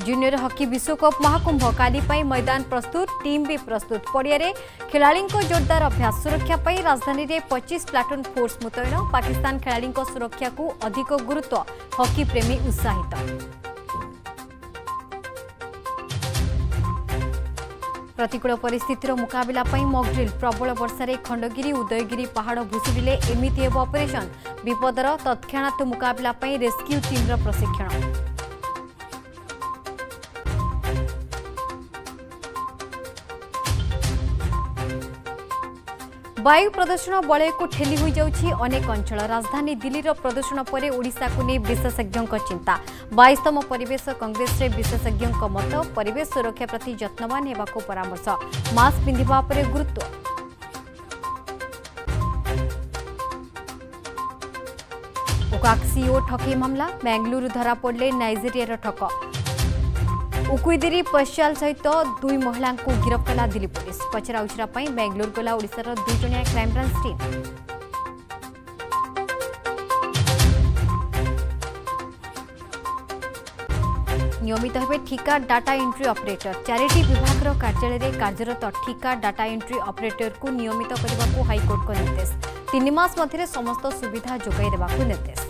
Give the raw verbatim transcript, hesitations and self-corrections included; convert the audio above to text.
Junior hockey विश्वकप महाकुंभ काली मैदान प्रस्तुत टीम भी प्रस्तुत पड़िया खेलाड़ी जोरदार अभ्यास सुरक्षा पाई राजधानी में पच्चीस प्लाटून फोर्स मुतयन पाकिस्तान खेलाड़ी सुरक्षा को अधिक गुरुत्व हॉकी प्रेमी उत्साहित। प्रतिकूल परिस्थितिर मुकाबला मॉकड्रिल प्रबल वर्षा खंडगिरी उदयगिरी पहाड़ भुशुड़े एमती हेब ऑपरेशन विपदर तत्क्षणात मुकाबला रेस्क्यू टीम प्रशिक्षण। वायु प्रदूषण बलय को ठेली हो जाउछि अनेक अंचल राजधानी दिल्लीर प्रदूषण पर ओडिशा को नहीं विशेषज्ञों चिंता बाईसतम परिवेश कांग्रेस रे विशेषज्ञों मत परिवेश सुरक्षा प्रति यत्नवान हेबाको परामर्श मास्क पिंधिबा पर गुरुत्व। ओकाक्सीओ ठके मामला बेंगलुरु धरा पड़े नाइजेरिया ठक उकुईदिरी पश्चाल सहित दुई महिला को गिरफ्त कला दिल्ली पुलिस पचरा उचरा बेंगलुरु गला ओडिशार दुई जणिया क्राइमब्रांच टीम। नियमित भाव ठिका डाटा एंट्री ऑपरेटर चारिटी विभाग कार्यालय कार्यरत ठिका डाटा एंट्री ऑपरेटर को नियमित करने को हाईकोर्ट का निर्देश तीन मास मध्य समस्त सुविधा जोगाई देवाक निर्देश।